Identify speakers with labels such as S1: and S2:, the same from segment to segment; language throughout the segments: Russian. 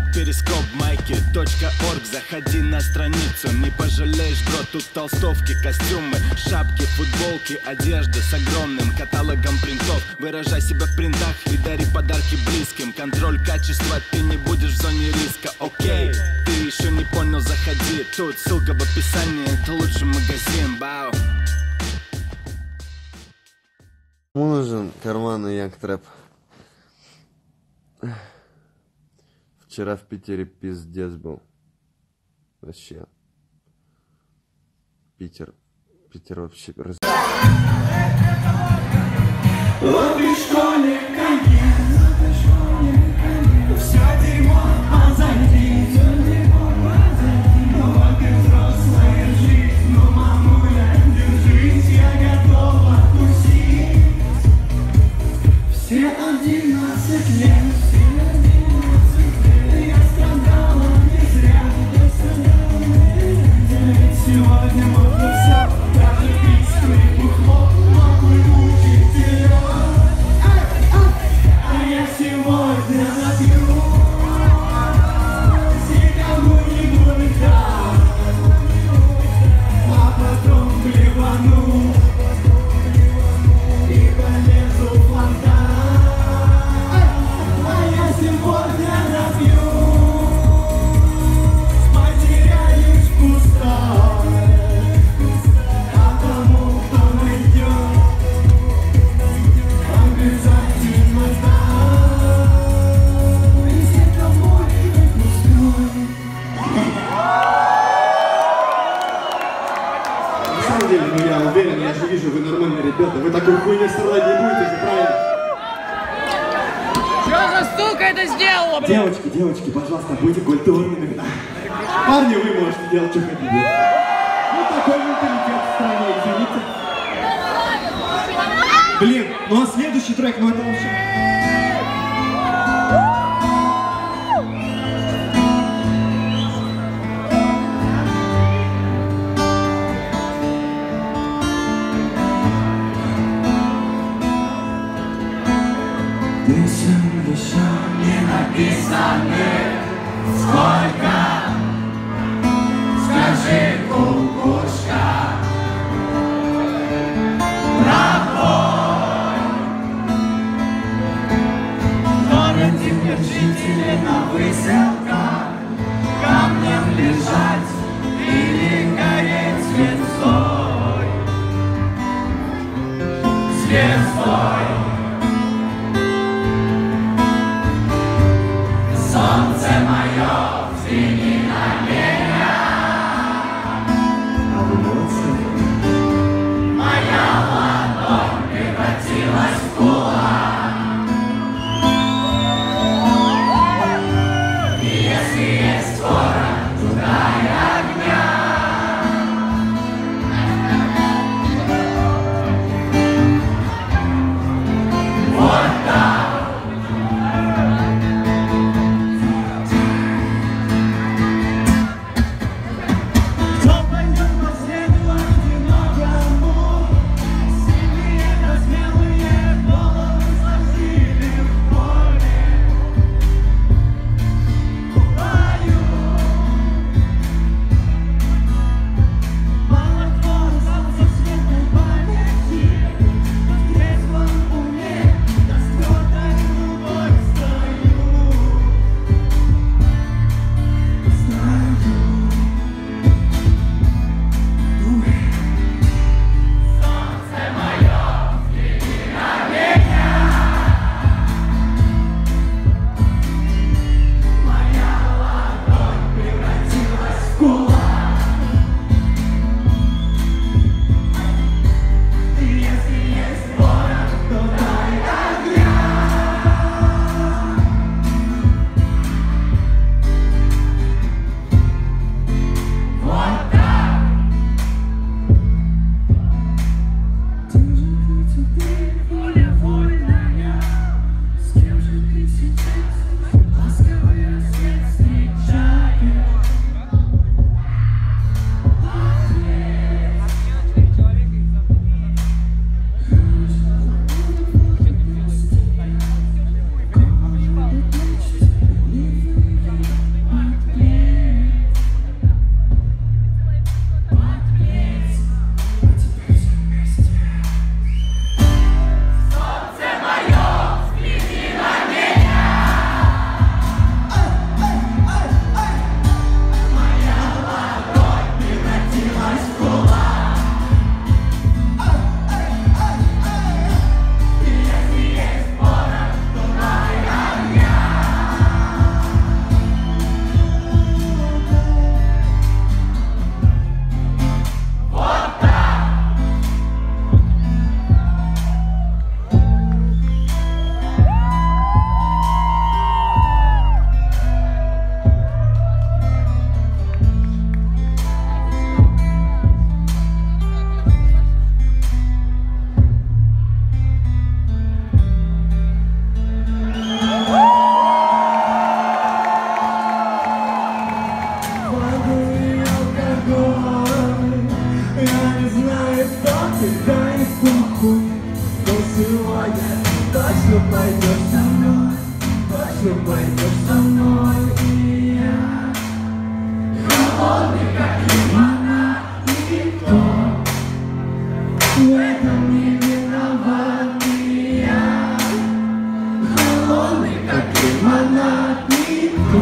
S1: Перископ, майки, .орг. Заходи на страницу, не пожалеешь, бро. Тут толстовки, костюмы, шапки, футболки, одежда с огромным каталогом принтов. Выражай себя в принтах и дари подарки близким. Контроль качества, ты не будешь в зоне риска. Окей, ты еще не понял, заходи. Тут ссылка в описании, это лучший магазин. Бау.
S2: Кому нужен карманный Янгтрэп? Вчера в Питере пиздец был. Вообще. Питер вообще раз...
S3: Вот и школе конец, все дерьмо позади, вот и взрослая жизнь, но, мамуля, держись, я готова отпустить. Все 11 лет, я страдала не зря, ведь сегодня можно все, даже письку и бухло. Сегодня напью, никому не будет так, а потом плевану и полезу в фонтан. А я сегодня напью, потеряюсь в пустой, а тому, кто найдет, обязательно так. Ну я уверен, я же вижу, вы нормальные ребята. Вы такой хуйней страдать не будете, же, правильно?
S4: Что за сука это сделала, блин?
S3: Девочки, пожалуйста, будьте культурными. Парни, вы можете делать, что хотите. Ну такой менталитет в стране, извините. Блин, ну а следующий трек, ну это вообще... Песен еще не написаны, сколько, скажи, кукушка, пробой. В городе нет жителей на выселках, камнем лежать или гореть звездой, звездой. Солнце мое, взгляни на меня. А вы молодцы. Моя ладонь превратилась в кулак. И если есть ворон, туда я что пойдешь со мной, что пойдешь со мной, и я холодный, как лимонад, никто в этом не виноват, и я холодный, как лимонад, никто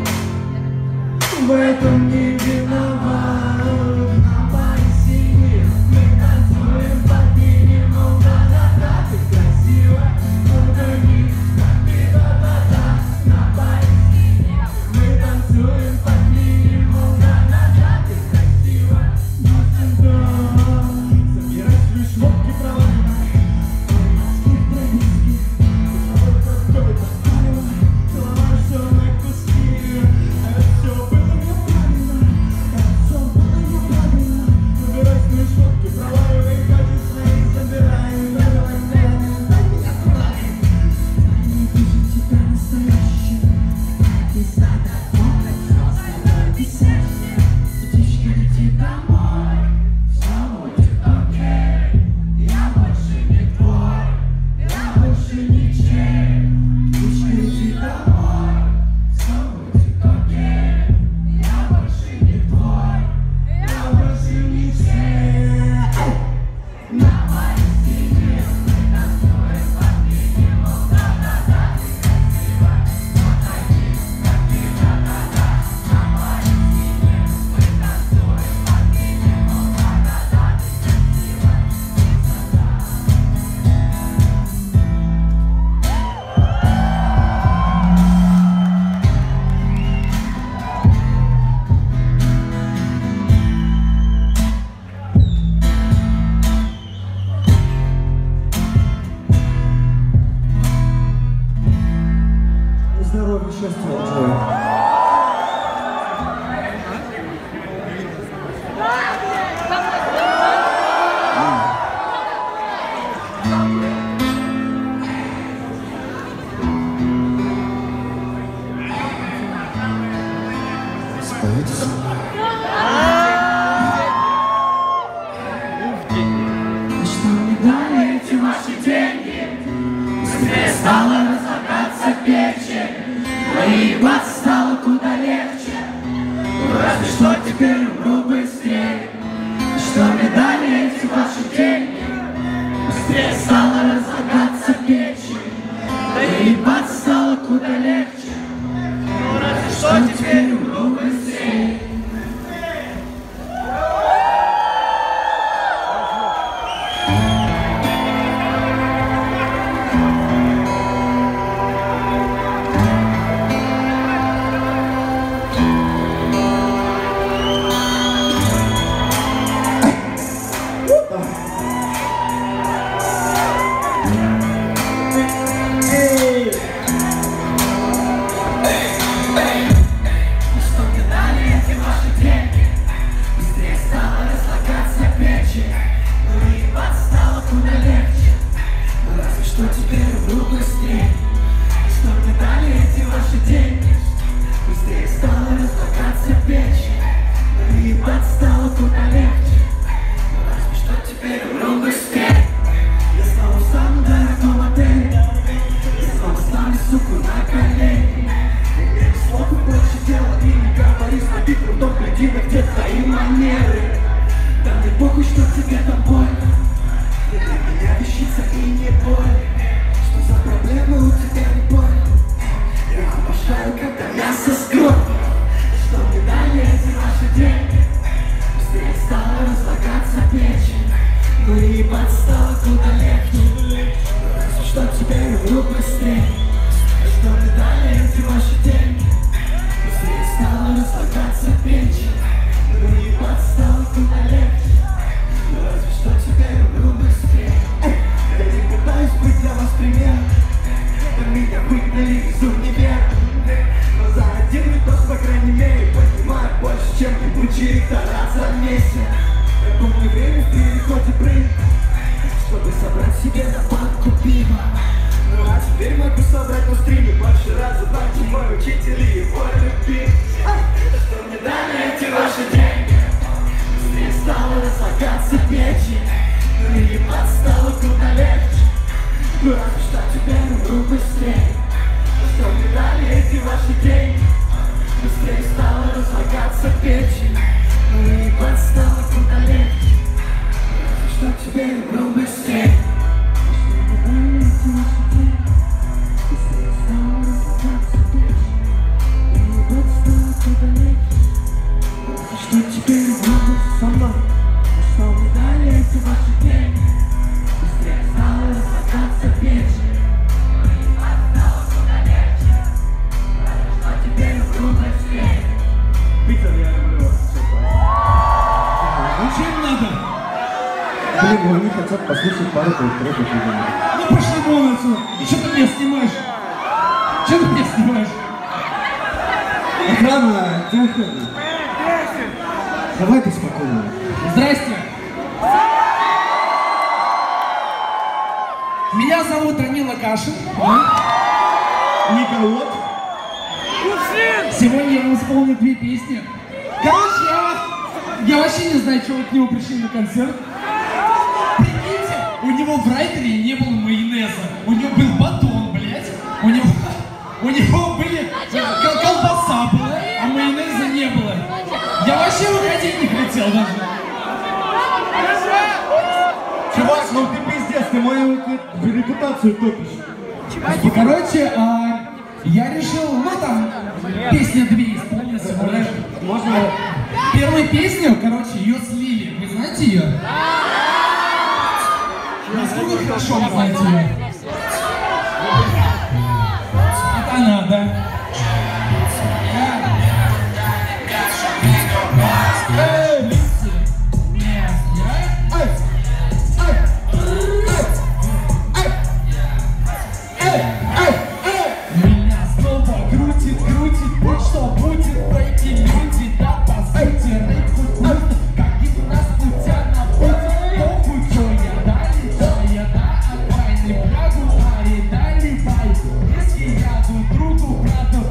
S3: в этом не виноват. На парусине мы танцуем под минимум, да-да-да, ты красива, удали, да-да-да. На парусине мы танцуем под минимум, да-да-да, ты красива, да-да-да. Собирай свои шмотки, правда, морских травинских, какой-то палево, голова все на куски, а все было неправильно, все было неправильно. Собирай свои шмотки, проваливай, ходи свои, забирай, давай, дай меня правильно. Не вижу тебя настоящим, из сада помнит, взрослый висящий, птичка лети домой, все будет окей, я больше не твой, я больше ничей, птичка лети домой, все будет окей, я больше не твой, я больше ничей. На парусине мы танцуем под минимум, да-да-да, ты красива, подойди, подойди, да-да-да. На парусине мы танцуем под минимум, да-да-да, ты красива, здоровья, счастья, Джой. Споете со мной? Что мне дали эти ваши деньги? Быстрее стало разлагаться печень, выебаться стало куда легче. Разве что теперь умру быстрее. Что мне дали эти ваши деньги? Быстрее стало разлагаться печень, выебаться стало куда легче. Разве что теперь умру быстрее. Что мне дали эти ваши деньги? Быстрее стало разлагаться печень, выебаться стало куда легче. Разве что теперь умру быстрее. Что мне дали эти ваши деньги? Быстрее стало разлагаться печень, выебаться стало куда легче. Разве что теперь умру быстрее. Я снова в самом дорогом отеле, я снова ставлю суку на колени. Ни слов и больше дела, и не говори с тобой трудом, гляди на где твои манеры. Да мне похуй, что тебе там больно, для меня вещица и не боль. Что за проблемы у тебя не понял? Я обожаю, когда мясо с кровью. Что мне дали эти ваши деньги? Быстрее стало разлагаться печень, выебаться стало куда легче. Разве что теперь умру быстрее. Что мне дали эти ваши деньги? Быстрее стало разлагаться печень, выебаться стало куда легче. Разве что теперь умру быстрее. Я не пытаюсь быть для вас примером, меня выгнали из универа, но за один видос, по крайней мере, понимаю больше, чем ебучий ректорат за месяц. Помню время в переходе брык, чтобы собрать себе на банку пива. Ну а теперь могу собрать на стриме больше раз за 2, чем мой учитель и его любимый. Что мне дали эти ваши деньги? Быстрее стало разлагаться печень, но ебаться стало куда легче. Разве что теперь вдруг быстрее. Что мне дали эти ваши деньги? Быстрее стала разлагаться печень. Ну и подстала куда легче. Что теперь вдруг быстрее? Что мне дали эти ваши деньги? Быстрее стала разлагаться печень. Ну и подстала куда легче. Что теперь вдруг со мной? Что мне дали эти ваши деньги? Быстрее стала разлагаться печень.
S5: Зачем надо?
S6: Блин, они хотят послушать пару треков.
S5: Ну пошли вон отсюда. И что ты меня снимаешь? Что ты меня снимаешь?
S6: Охрана, тихо. Давай ты спокойно.
S5: Здрасте. Меня зовут Данила Кашин. Николот. Сегодня я вам исполню 2 песни. Короче, я вообще не знаю, что вы к нему пришли на концерт. Прикиньте, у него в райдере не было майонеза. У него был батон, блядь. У него были колбаса была, а майонеза не было. Я вообще выходить не хотел даже.
S6: Чувак, ну ты пиздец, ты мою репутацию топишь.
S5: Короче, я решил, ну там, песня 2 исполнится.
S6: Можно?
S5: Первую песню, короче, ее слили. Вы знаете ее? Насколько хорошо вы знаете ее? Это она, да? Меня снова крутит, будь что будет, эти люди, да, по сути, рыбку круто, как гимнаст путя на путь, похуй, чё я дали, отдайный прягу, пари, дали бай, если я тут другу, брату,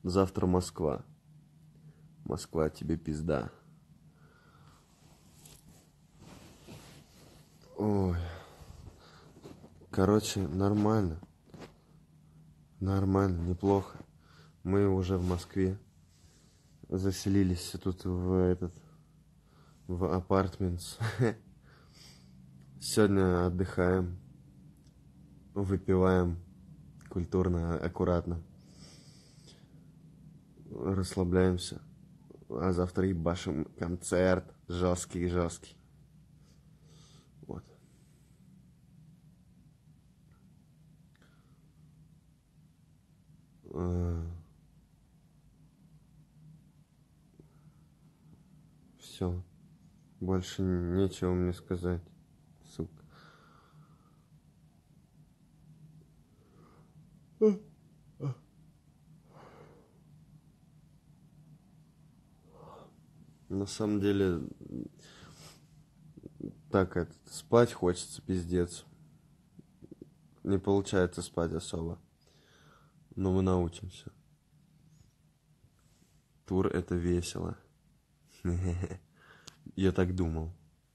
S2: Завтра Москва. Москва, тебе пизда. Ой. Короче, нормально. Нормально, неплохо. Мы уже в Москве. Заселились тут в апартментс. Сегодня отдыхаем. Выпиваем культурно, аккуратно. Расслабляемся. А завтра ебашим концерт. Жесткий. Вот. Все. Больше нечего мне сказать, сука. На самом деле, так спать хочется, пиздец. Не получается спать особо. Но мы научимся. Тур — это весело. Я так думал.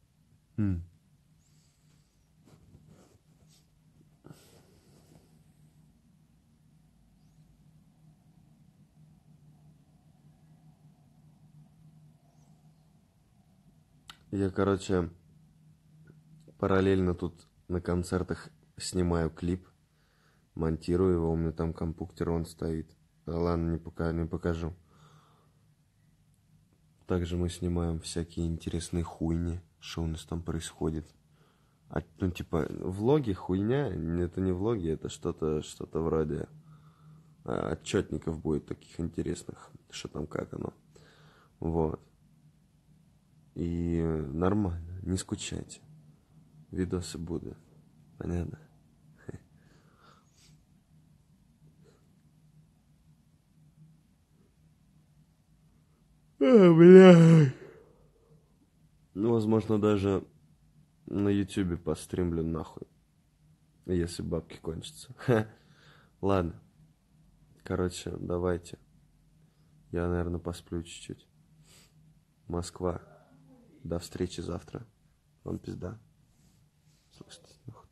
S2: Я, короче, параллельно тут на концертах снимаю клип, монтирую его, у меня там компьютер вон стоит. Ладно, не покажу. Также мы снимаем всякие интересные хуйни, что у нас там происходит. Ну, типа, влоги, хуйня, это не влоги, это что-то вроде отчетников будет таких интересных, что там, как оно. Вот. И нормально, не скучайте. Видосы будут. Понятно? Бля. Ну, возможно, даже на ютубе постримлю нахуй. Если бабки кончатся. Ладно. Короче, давайте. Я, наверное, посплю чуть-чуть. Москва. До встречи завтра. Вам пизда. Слушайте.